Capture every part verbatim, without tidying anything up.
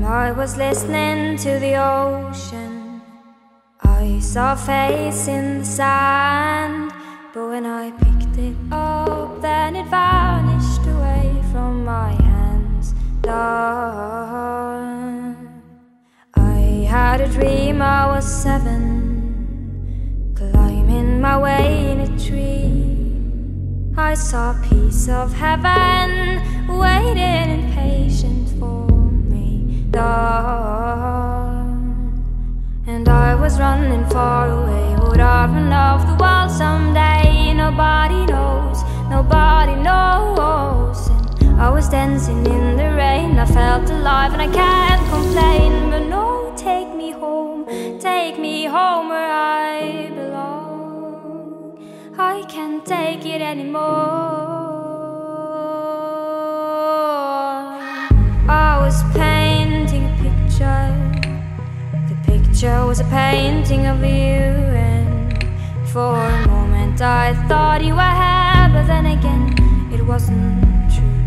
I was listening to the ocean. I saw a face in the sand, but when I picked it up, then it vanished away from my hands. Done. I had a dream I was seven, climbing my way in a tree. I saw a piece of heaven waiting impatient for me. Done. And I was running far away. Would I run off the world someday? Nobody knows, nobody knows. And I was dancing in the rain. I felt alive and I can't complain. But no, take me home, take me home where I belong. I can't take it anymore. I was painting a picture. The picture was a painting of you, and for a moment I thought you were here, but then again it wasn't true.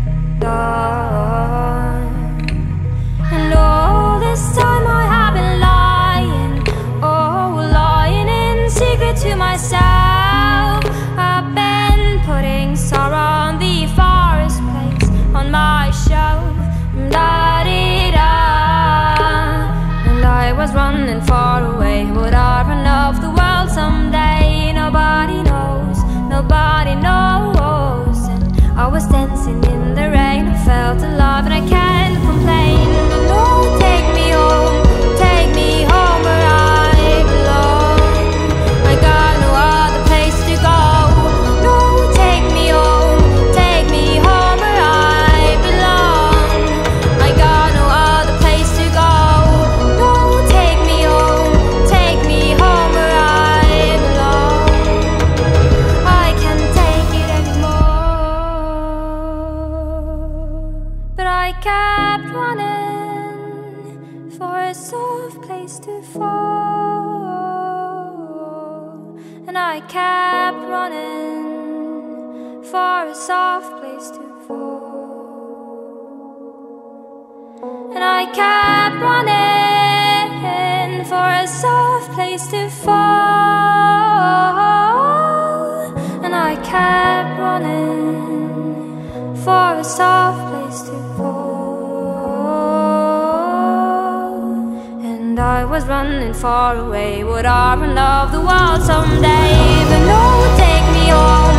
Done. And all this time I have been lying, oh, lying in secret to myself. I've been putting sorrow on the farthest place on my shelf. Da-dee-da. And I was running far away. Would I run off the world someday? Nobody knows, nobody knows. And I was dancing in the rain. I felt alive and I can't complain. But no, take me home, take me home where I belong. I got no other place to go. No, take me home, take me home where I belong. I got no other place to go. No, take me home, take me home where I belong. I can't take it anymore. But I kept running for a soft place to fall. And I kept running for a soft place to fall. And I kept running for a soft place to fall. And I kept running for a soft place to fall. And I was running far away. Would I run off the world someday? But no, take me home,